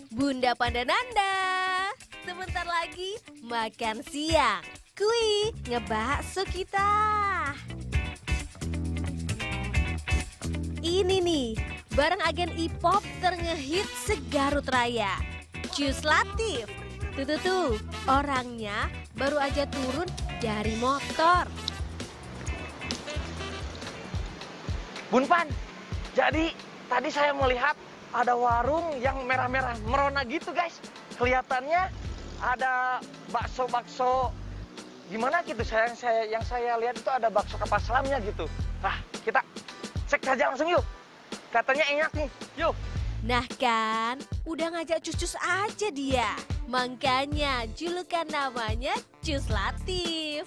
Bunda Pandananda. Sebentar lagi makan siang. Kui ngebakso kita. Ini nih, barang agen E-pop terngehit segarut raya. Cus Latif. Tuh, orangnya baru aja turun dari motor. Bun Pan, jadi tadi saya melihat ada warung yang merah-merah merona gitu guys. Kelihatannya ada bakso-bakso gimana gitu. Yang saya lihat itu ada bakso kapal selamnya gitu. Nah, kita cek saja langsung yuk. Katanya enak nih, yuk. Nah kan, udah ngajak Cus aja dia. Makanya julukan namanya Cus Latif.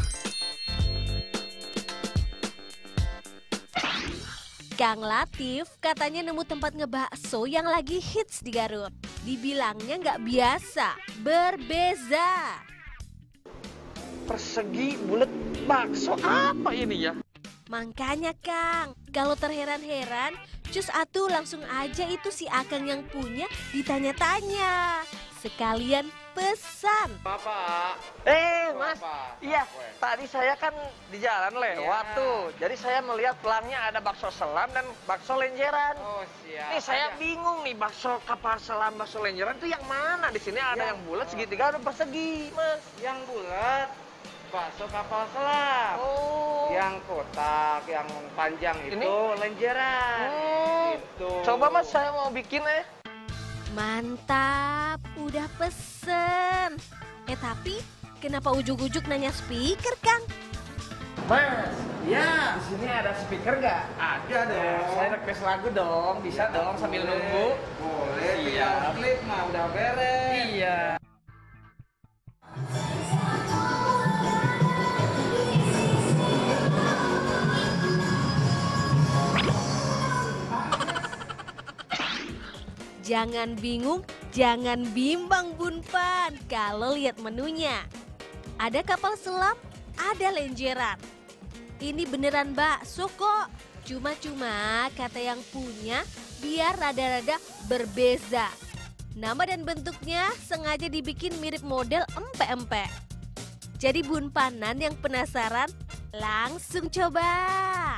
Kang Latif katanya nemu tempat ngebakso yang lagi hits di Garut. Dibilangnya nggak biasa, berbeza. Persegi bulat bakso apa ini ya? Makanya Kang, kalau terheran-heran, Cus atuh langsung aja itu si Akang yang punya ditanya-tanya. Sekalian pesan. Bapak. Mas, Bapak. iya, tadi saya kan di jalan lewat Iya. tuh. Jadi saya melihat pelangnya ada bakso selam dan bakso lenjeran. Oh, siap. Nih saya Aja. bingung nih, bakso kapal selam, bakso lenjeran itu yang mana? Di sini ada yang bulat segitiga, ada persegi, Mas. Yang bulat, bakso kapal selam. Oh. Yang kotak, yang panjang itu Ini? lenjeran. Gitu. Coba Mas, saya mau bikin Mantap, udah pesen. Tapi kenapa ujuk-ujuk nanya speaker Kang? Mas, Ya, di sini ada speaker nggak? ada dong. Saya request lagu dong, bisa dong sambil nunggu. Boleh, Iya. tinggal klik mah udah beres. Iya. Jangan bingung, jangan bimbang Bun Pan kalau lihat menunya. Ada kapal selam, ada lenjeran. Ini beneran bakso kok. Cuma-cuma kata yang punya biar rada-rada berbeza. Nama dan bentuknya sengaja dibikin mirip model empek-empek. Jadi Bun Panan yang penasaran, langsung coba.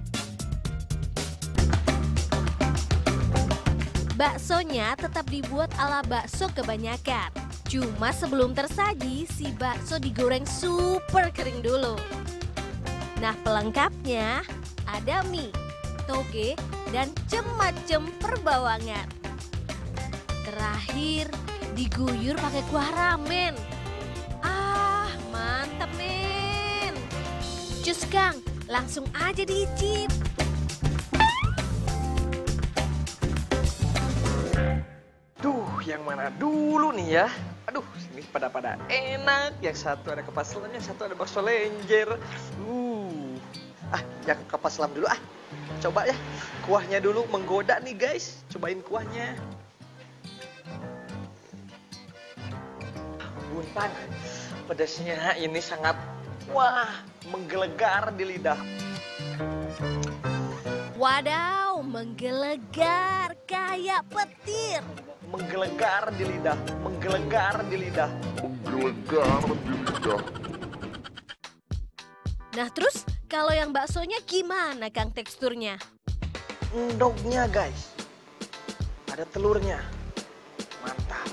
Baksonya tetap dibuat ala bakso kebanyakan. Cuma sebelum tersaji, si bakso digoreng super kering dulu. Nah pelengkapnya ada mie, toge, dan macem-macem perbawangan. Terakhir diguyur pakai kuah ramen. Ah mantap men. Cus Kang, langsung aja diicip. Yang mana dulu nih ya? Aduh, ini pada enak. Yang satu ada kapas selam, yang satu ada bakso lenjer. Yang kapas selam dulu Coba ya, kuahnya dulu menggoda nih guys. Cobain kuahnya. Bun Pan, pedasnya ini sangat menggelegar di lidah. Wadaw, menggelegar kayak petir. Menggelegar di lidah, menggelegar di lidah. Menggelegar di lidah. Nah terus kalau yang baksonya gimana Kang teksturnya? Endognya guys, ada telurnya, mantap.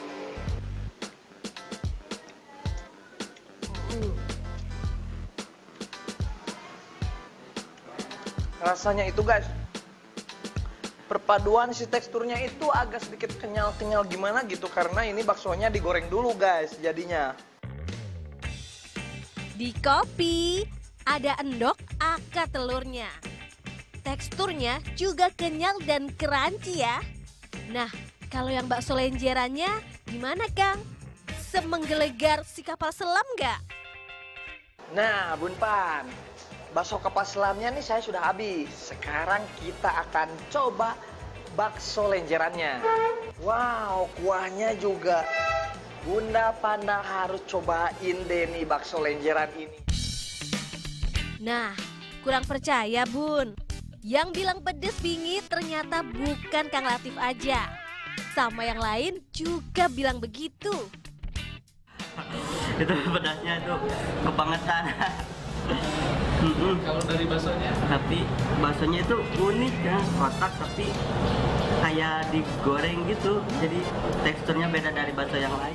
Rasanya itu guys, perpaduan si teksturnya itu agak sedikit kenyal-kenyal gimana gitu karena ini baksonya digoreng dulu guys jadinya. Di kopi ada endog akar telurnya. Teksturnya juga kenyal dan crunchy ya. Nah, kalau yang bakso lenjerannya gimana Kang? Semenggelegar si kapal selam nggak? Nah, Bun Pan, bakso kapal selamnya nih saya sudah habis. Sekarang kita akan coba bakso lenjerannya. Wow, kuahnya juga. Bunda Panda harus cobain deh nih bakso lenjeran ini. Nah, kurang percaya Bun. Yang bilang pedes bingit ternyata bukan Kang Latif aja. Sama yang lain juga bilang begitu. Itu pedasnya itu kebangetan. Kalau dari baksonya? Tapi baksonya itu unik ya, kotak tapi kayak digoreng gitu. Jadi teksturnya beda dari bakso yang lain.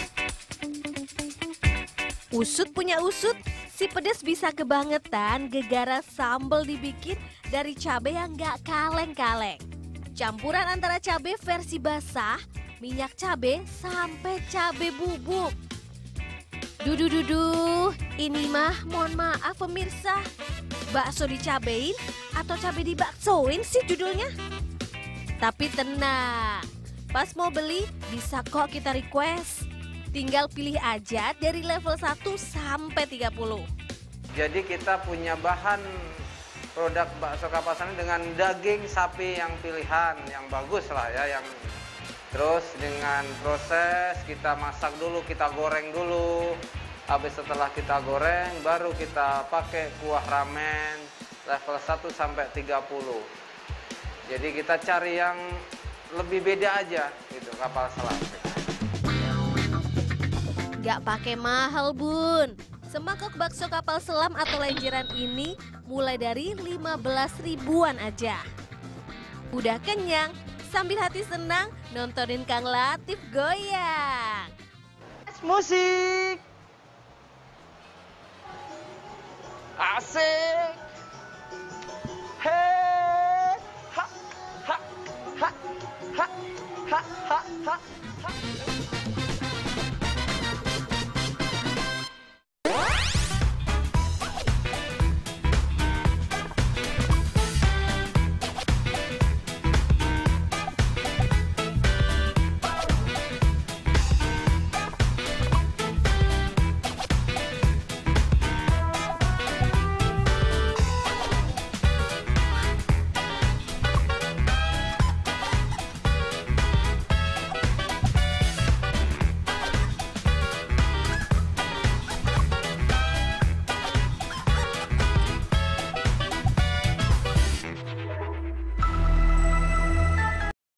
Usut punya usut, si pedas bisa kebangetan gegara sambal dibikin dari cabai yang gak kaleng-kaleng. Campuran antara cabai versi basah, minyak cabai, sampai cabai bubuk. Duduh, ini mah mohon maaf pemirsa, bakso dicabein atau cabai dibaksoin sih judulnya? Tapi tenang, pas mau beli bisa kok kita request. Tinggal pilih aja dari level 1 sampai 30. Jadi kita punya bahan produk bakso kapal selam dengan daging sapi yang pilihan, yang bagus lah ya, yang terus dengan proses kita masak dulu, kita goreng dulu. Habis setelah kita goreng, baru kita pakai kuah ramen level 1 sampai 30. Jadi kita cari yang lebih beda aja gitu kapal selam. Gak pakai mahal bun. Semangkok bakso kapal selam atau lenjeran ini mulai dari 15 ribuan aja. Udah kenyang, sambil hati senang nontonin Kang Latif goyang. Musik. Asik. Hei. Ha ha ha ha ha ha ha ha.